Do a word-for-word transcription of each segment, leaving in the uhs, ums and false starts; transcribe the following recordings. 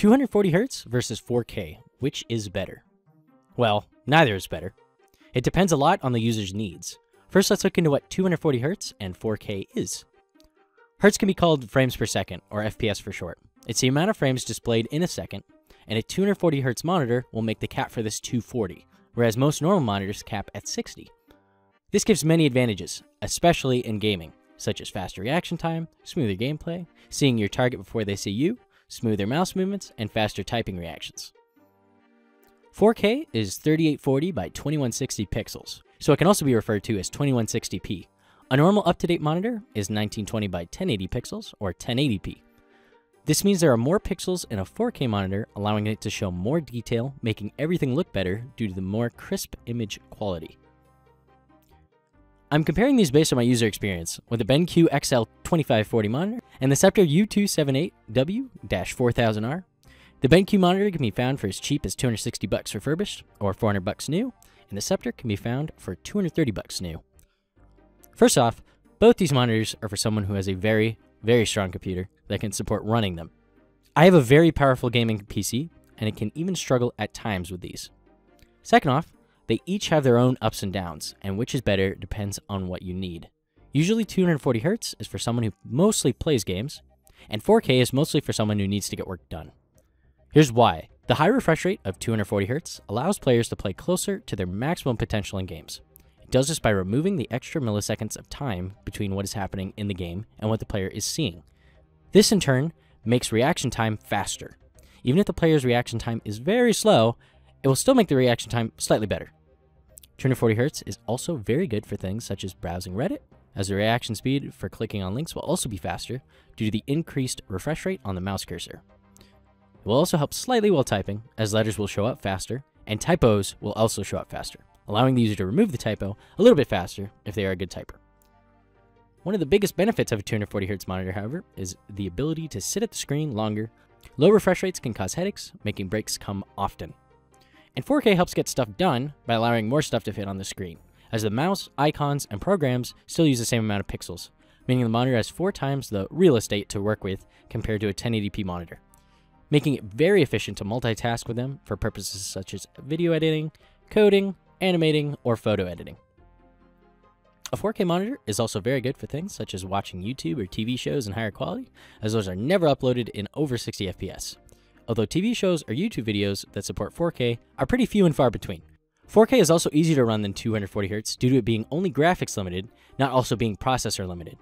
two hundred forty hertz versus four K, which is better? Well, neither is better. It depends a lot on the user's needs. First, let's look into what two hundred forty hertz and four K is. Hertz can be called frames per second, or F P S for short. It's the amount of frames displayed in a second, and a two hundred forty hertz monitor will make the cap for this two hundred forty, whereas most normal monitors cap at sixty. This gives many advantages, especially in gaming, such as faster reaction time, smoother gameplay, seeing your target before they see you, smoother mouse movements, and faster typing reactions. four K is thirty-eight forty by twenty-one sixty pixels, so it can also be referred to as twenty-one sixty p. A normal up-to-date monitor is nineteen twenty by ten eighty pixels, or ten eighty p. This means there are more pixels in a four K monitor, allowing it to show more detail, making everything look better due to the more crisp image quality. I'm comparing these based on my user experience with the BenQ X L twenty-five forty monitor and the Sceptre U two seventy-eight W four thousand R. The BenQ monitor can be found for as cheap as two hundred sixty bucks refurbished or four hundred bucks new, and the Sceptre can be found for two hundred thirty bucks new. First off, both these monitors are for someone who has a very, very strong computer that can support running them. I have a very powerful gaming P C, and it can even struggle at times with these. Second off, they each have their own ups and downs, and which is better depends on what you need. Usually two hundred forty hertz is for someone who mostly plays games, and four K is mostly for someone who needs to get work done. Here's why. The high refresh rate of two hundred forty hertz allows players to play closer to their maximum potential in games. It does this by removing the extra milliseconds of time between what is happening in the game and what the player is seeing. This in turn makes reaction time faster. Even if the player's reaction time is very slow, it will still make the reaction time slightly better. two hundred forty hertz is also very good for things such as browsing Reddit, as the reaction speed for clicking on links will also be faster due to the increased refresh rate on the mouse cursor. It will also help slightly while typing, as letters will show up faster, and typos will also show up faster, allowing the user to remove the typo a little bit faster if they are a good typer. One of the biggest benefits of a two hundred forty hertz monitor, however, is the ability to sit at the screen longer. Low refresh rates can cause headaches, making breaks come often. And four K helps get stuff done by allowing more stuff to fit on the screen, as the mouse, icons, and programs still use the same amount of pixels, meaning the monitor has four times the real estate to work with compared to a ten eighty p monitor, making it very efficient to multitask with them for purposes such as video editing, coding, animating, or photo editing. A four K monitor is also very good for things such as watching YouTube or T V shows in higher quality, as those are never uploaded in over sixty F P S. Although T V shows or YouTube videos that support four K are pretty few and far between. four K is also easier to run than two hundred forty hertz due to it being only graphics limited, not also being processor limited.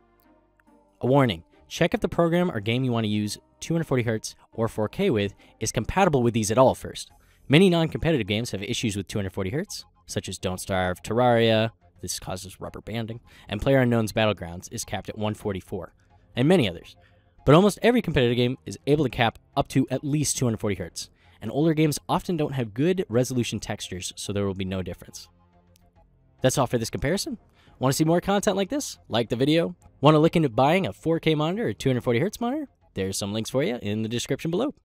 A warning, check if the program or game you want to use two hundred forty hertz or four K with is compatible with these at all first. Many non-competitive games have issues with two hundred forty hertz, such as Don't Starve, Terraria, this causes rubber banding, and PlayerUnknown's Battlegrounds is capped at one forty-four, and many others. But almost every competitive game is able to cap up to at least two hundred forty hertz, and older games often don't have good resolution textures, so there will be no difference. That's all for this comparison. Want to see more content like this? Like the video. Want to look into buying a four K monitor or two hundred forty hertz monitor? There's some links for you in the description below.